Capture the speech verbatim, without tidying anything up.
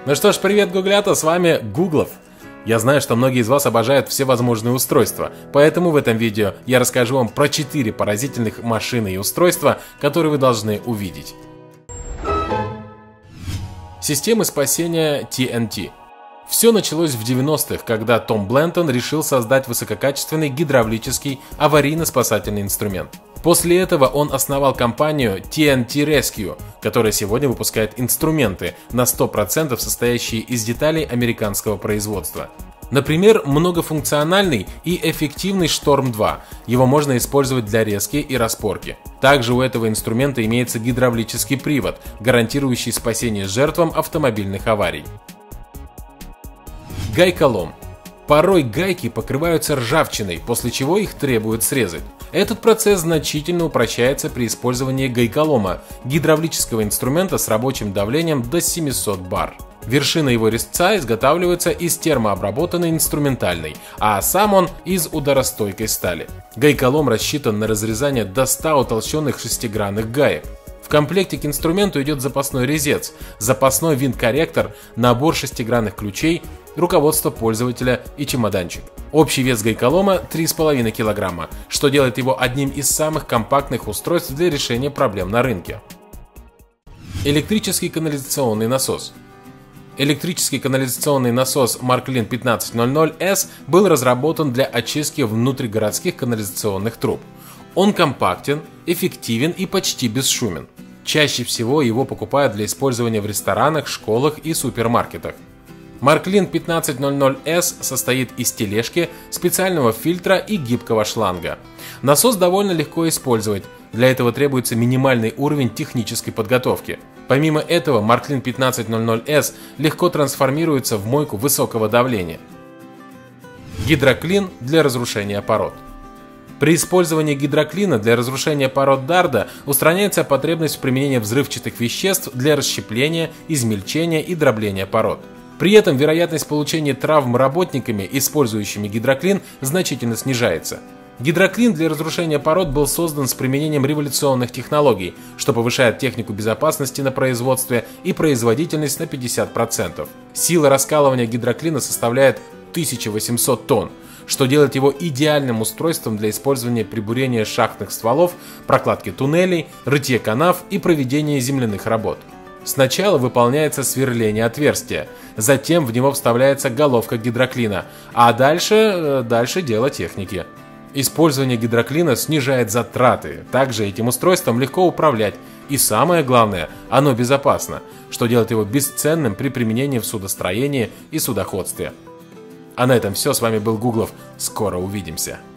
Ну что ж, привет, гуглята, с вами Гуглов. Я знаю, что многие из вас обожают всевозможные устройства, поэтому в этом видео я расскажу вам про четыре поразительных машины и устройства, которые вы должны увидеть. Системы спасения ти эн ти. Все началось в девяностых, когда Том Блентон решил создать высококачественный гидравлический аварийно-спасательный инструмент. После этого он основал компанию ти эн ти Rescue, которая сегодня выпускает инструменты, на сто процентов состоящие из деталей американского производства. Например, многофункциональный и эффективный Шторм два. Его можно использовать для резки и распорки. Также у этого инструмента имеется гидравлический привод, гарантирующий спасение жертвам автомобильных аварий. Гайколом. Порой гайки покрываются ржавчиной, после чего их требуют срезать. Этот процесс значительно упрощается при использовании гайколома, гидравлического инструмента с рабочим давлением до семисот бар. Вершина его резца изготавливается из термообработанной инструментальной, а сам он из ударостойкой стали. Гайколом рассчитан на разрезание до ста утолщенных шестигранных гаек. В комплекте к инструменту идет запасной резец, запасной винт-корректор, набор шестигранных ключей, руководство пользователя и чемоданчик. Общий вес гайколома три с половиной килограмма, что делает его одним из самых компактных устройств для решения проблем на рынке. Электрический канализационный насос. Электрический канализационный насос Marklin пятнадцать ноль ноль эс был разработан для очистки внутригородских канализационных труб. Он компактен, эффективен и почти бесшумен. Чаще всего его покупают для использования в ресторанах, школах и супермаркетах. Marklin пятнадцать ноль ноль эс состоит из тележки, специального фильтра и гибкого шланга. Насос довольно легко использовать, для этого требуется минимальный уровень технической подготовки. Помимо этого, Marklin пятнадцать ноль ноль эс легко трансформируется в мойку высокого давления. Гидроклин для разрушения пород. При использовании гидроклина для разрушения пород дарда устраняется потребность в применении взрывчатых веществ для расщепления, измельчения и дробления пород. При этом вероятность получения травм работниками, использующими гидроклин, значительно снижается. Гидроклин для разрушения пород был создан с применением революционных технологий, что повышает технику безопасности на производстве и производительность на пятьдесят процентов. Сила раскалывания гидроклина составляет тысяча восемьсот тонн, что делает его идеальным устройством для использования при бурении шахтных стволов, прокладке туннелей, рытье канав и проведения земляных работ. Сначала выполняется сверление отверстия, затем в него вставляется головка гидроклина, а дальше, дальше дело техники. Использование гидроклина снижает затраты, также этим устройством легко управлять, и самое главное, оно безопасно, что делает его бесценным при применении в судостроении и судоходстве. А на этом все, с вами был Гуглов, скоро увидимся.